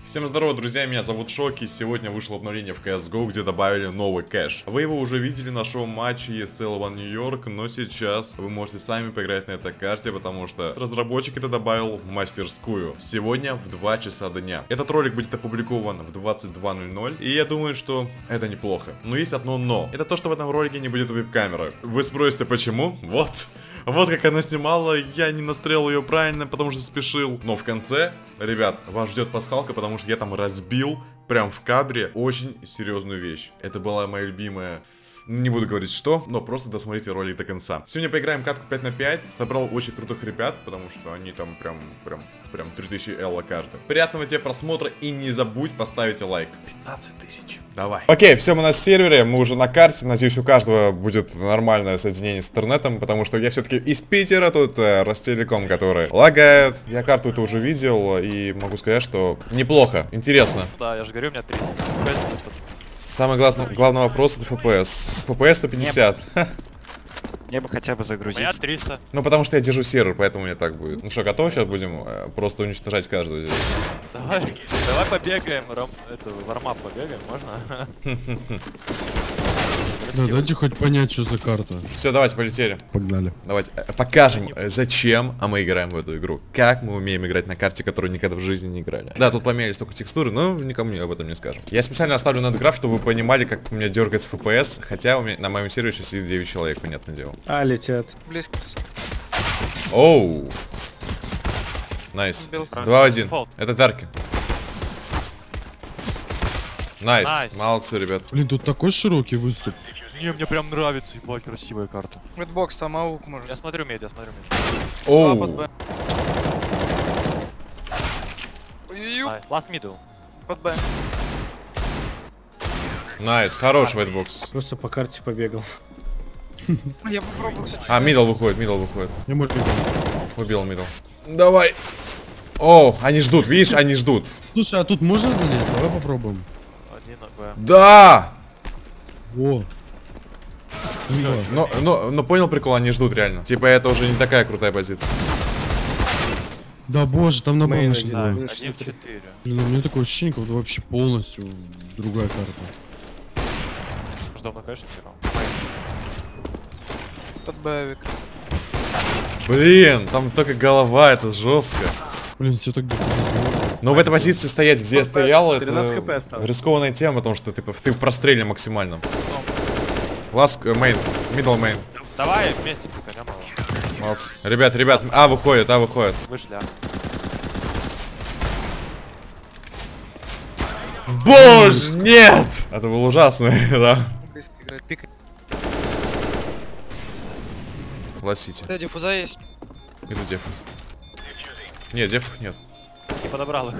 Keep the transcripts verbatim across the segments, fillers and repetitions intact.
Всем здорово, друзья, меня зовут Шоки. Сегодня вышло обновление в си эс го, где добавили новый кэш. Вы его уже видели на шоу-матче и эс эл One New York, но сейчас вы можете сами поиграть на этой карте, потому что разработчик это добавил в мастерскую. Сегодня в два часа дня. Этот ролик будет опубликован в двадцать два ноль ноль, и я думаю, что это неплохо. Но есть одно но. Это то, что в этом ролике не будет веб-камеры. Вы спросите, почему? Вот. Вот как она снимала, я не настроил ее правильно, потому что спешил. Но в конце, ребят, вас ждет пасхалка, потому что я там разбил, прям в кадре, очень серьезную вещь. Это была моя любимая... Не буду говорить что, но просто досмотрите ролик до конца. Сегодня поиграем катку пять на пять. Собрал очень крутых ребят, потому что они там прям, прям, прям три тысячи элла каждый. Приятного тебе просмотра и не забудь поставить лайк. пятнадцать тысяч. Давай. Окей, все, мы на сервере, мы уже на карте. Надеюсь, у каждого будет нормальное соединение с интернетом, потому что я все-таки из Питера, тут э, Ростелеком, который лагает. Я карту это уже видел и могу сказать, что неплохо, интересно. Да, я же говорю, у меня триста. Самый главный, главный вопрос это эф пи эс. эф пи эс сто пятьдесят. Мне бы хотя бы загрузить. У меня триста. Ну потому что я держу сервер, поэтому мне так будет. Ну что, готов? Сейчас будем э, просто уничтожать каждую здесь. Давай, давай побегаем, Ром, это, вармап побегаем, можно? Да, дайте хоть понять, что за карта. Все, давайте, полетели. Погнали. Давайте э, покажем, э, зачем а мы играем в эту игру. Как мы умеем играть на карте, которую никогда в жизни не играли. Да, тут поменялись только текстуры, но никому об этом не скажем. Я специально оставлю надграф, чтобы вы понимали, как у меня дергается эф пи эс. Хотя у меня, на моем сервере сейчас сидит девять человек, понятное дело. А, летят. Близко. Оу. Найс. два один. Это Тарки. Найс. Найс. Молодцы, ребят. Блин, тут такой широкий выступ. Не, мне прям нравится, ебать, красивая карта. Редбокс, там аук может. Я смотрю мид, я смотрю мид. А, под Оу. Б. Ой-ой-ой, Найс, last middle. под Б. Найс, хороший вайтбокс. Просто по карте побегал. Я попробую, кстати. А, мидл выходит, мидл выходит. Я мой бегал. Убил мидл. Давай. О, они ждут, видишь, они ждут. Слушай, а тут можно залезть? Давай попробуем. Один на Б. Да! Во. Ну, Но, но, но понял прикол, они ждут реально. Типа это уже не такая крутая позиция. да боже, там на Б Мейн вышли. один. Да. Минус Один четыре. четыре. Блин, у меня такое ощущение, как будто вообще полностью другая карта. Ждал на конечно, играл. Под Б, Вик. Блин, там только голова, это жестко. Блин, все так где-то. Но в этой позиции стоять, где я стоял, тринадцать это хп осталось. рискованная тема, потому что ты, ты прострелен максимально. Ласк, мейн, мидл мейн. Давай вместе пока, мало. Молодцы. Ребят, ребят, а выходит, а выходит. Вышли, а. Боже, нет! Это было ужасно, да. Близко играет, пикает. Ласите. Да, диффуза есть. Иду деф. Нет, дефов нет. Не подобрал их.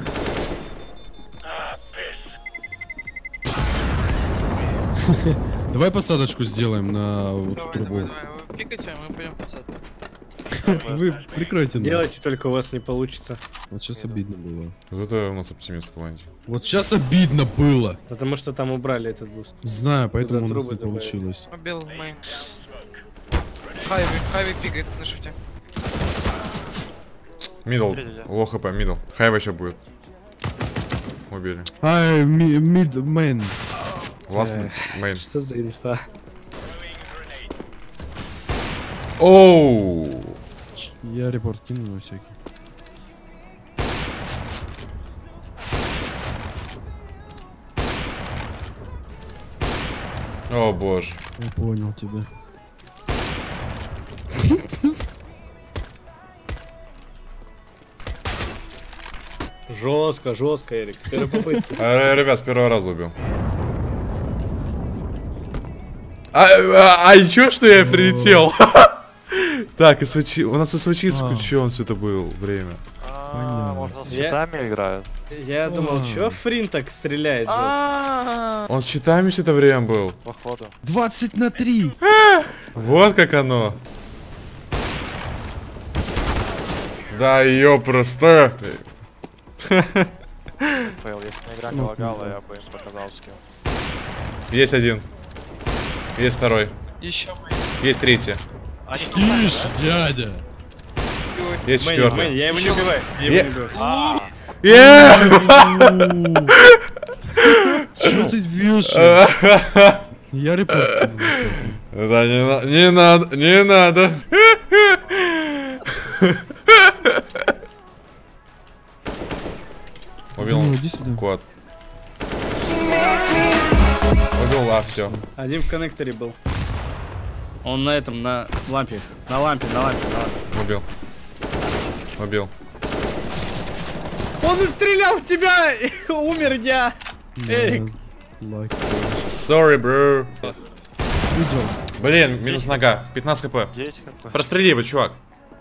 Давай посадочку сделаем на вот Давай, трубу. давай, давай. Вы пикайте, а мы пойдем пацан. Вы прикройте нас. Делайте, только у вас не получится. Вот сейчас обидно было. Вот это у нас оптимист в команде. Вот сейчас обидно было. Потому что там убрали этот буст. Знаю, поэтому Туда у нас трубы не добавили. получилось. Убил мейн. Хайви, хайви пикает на шифте. Мидл, Смотрите, лоу хп, мидл. Хайва еще будет. Убили. Ай, ми- мид, мейн. Ласт Эх. мейн. Что за инфа? Оу! Я репорт кину на всякий. О боже. Я понял тебя. Жестко, жестко, Эрик. С первой попытки. А, ребят, с первого раза убил. А, а, а чё, что я прилетел? Так, СВЧ, у нас СВЧ включен все это было время. А, можно с Я- щитами играют. Я думал, чё Фрин так стреляет жестко? А, Он с читами все это время был. Походу. двадцать на три! Вот как оно. Да, ее просто. Фейл, если бы игра не лагала, я бы им показал скилл. Есть один. Есть второй. еще мейн. Есть третий. Они Тише, дядя! Есть Мэнни, четвертый. Мэнни, я его не убиваю. Я Я- его не убиваю. А, Чё ты вешаешь? Я репорт. Да не, на- не надо, не надо. Убил Ну, иди сюда. кот. Убил, а, все. Один в коннекторе был. Он на этом, на лампе. На лампе, на лампе, на лампе. Убил. Убил. Он и стрелял в тебя! Умер я! Эрик. Лайк. Sorry, bro. Видел. Блин, минус нога. пятнадцать хп. Есть как-то. Прострели его, чувак.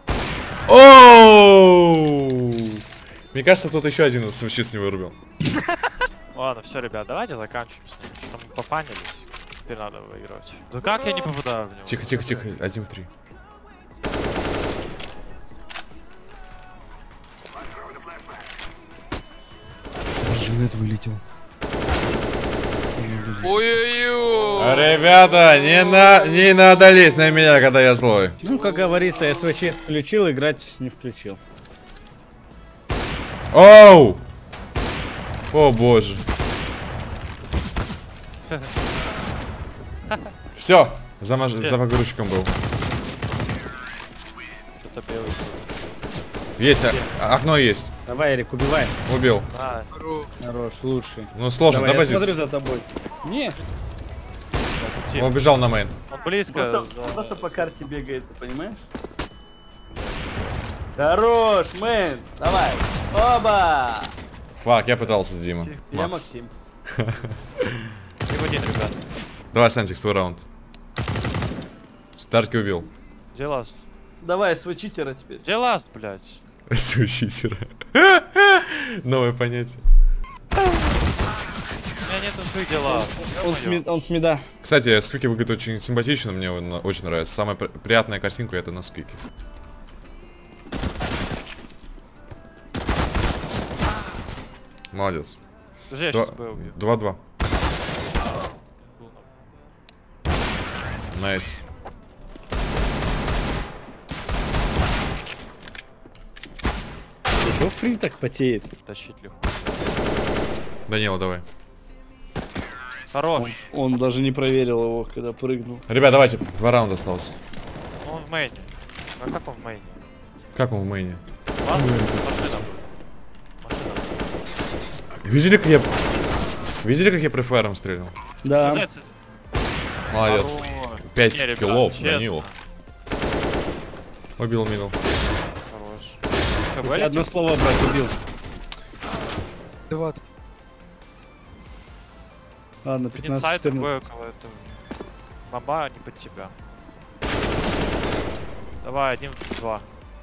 Оу! Мне кажется, тут еще один самочист не вырубил. Ладно, все, ребят, давайте заканчиваем с ним. Что мы пофанились. Теперь надо выигрывать. Да как я не попадаю в него? Тихо, тихо, тихо. Один в три. Женет вылетел. Ой-ой-ой. Ребята, не, на, не надо лезть на меня, когда я злой. Ну, как говорится, СВЧ включил, играть не включил. Оу! О боже. Все, за, маж... за погрузчиком был. Что-то белый. Есть, а- окно есть. Давай, Эрик, убивай. Убил. А, Хорош, лучший. Ну сложно, Давай, да, я смотрю позиция? за тобой. Не, тут Он убежал на мейн. он близко. просто, за- просто по карте бегает, ты понимаешь? Хорош, мэн, давай. Оба! Фак, я пытался, Дима. Я Макс. Максим. Не в один, ребят. Давай, Сантикс, твой раунд. Старки убил. Где ласт? Давай, свой читера теперь. Где ласт, блядь? Сучитера. Новое понятие. У меня нет инфы, где ласт. Он с, ми- он с мида. Кстати, сквики выглядит очень симпатично, мне он очень нравится. Самая при- приятная картинка это на сквике. Молодец. Подожди, я Два- сейчас бы убью. Два-два. Найс. Чего Фрин так потеет? Тащить легко. Данила, давай. Хорош. Он даже не проверил его, когда прыгнул. Ребят, давайте, два раунда осталось. Ну, он в мейне. А как он в мейне? Как он в мейне? Ладно, машина. Машина. Видели, как я... Видели, как я префайром стрелял? Да. ЦЗ, ЦЗ. Молодец. Хорош. Пять Не, ребят, киллов, честно. Данила. Убил мидл. Хорош. Что, Одно вылетел? слово, брат, убил. Два. Ладно, Один пятнадцать сайт, другой четырнадцать. кого-то. Бомба не под тебя. Давай, один, два.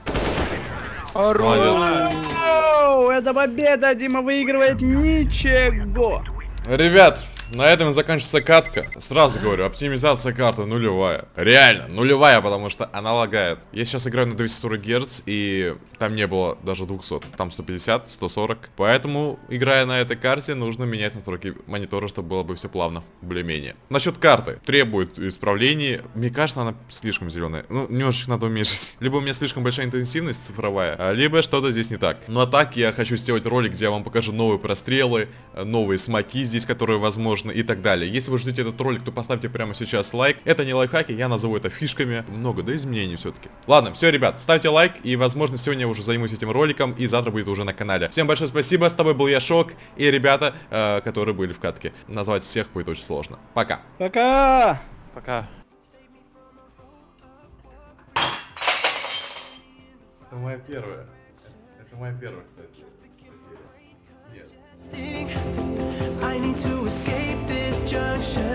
Молодец. Оу, это победа! Дима выигрывает ничего! Ребят, на этом заканчивается катка. Сразу говорю, оптимизация карты нулевая. Реально, нулевая, потому что она лагает. Я сейчас играю на двести сорок герц, и там не было даже двухсот. Там сто пятьдесят, сто сорок. Поэтому, играя на этой карте, нужно менять настройки монитора, чтобы было бы все плавно, более-менее. Насчет карты. Требует исправлений. Мне кажется, она слишком зеленая. Ну, немножечко надо уменьшить. Либо у меня слишком большая интенсивность цифровая, а либо что-то здесь не так. Ну а так, я хочу сделать ролик, где я вам покажу новые прострелы, новые смоки здесь, которые возможны, и так далее. Если вы ждете этот ролик, то поставьте прямо сейчас лайк. Это не лайфхаки, я назову это фишками. Много, да, изменений все-таки. Ладно, все, ребят, ставьте лайк, и, возможно, сегодня я уже займусь этим роликом, и завтра будет уже на канале. Всем большое спасибо, с тобой был я, Шок, и ребята, э, которые были в катке. Назвать всех будет очень сложно. Пока. Пока! Пока. Это моя первая. Это моя первая, кстати. Нет. I need to escape this junction.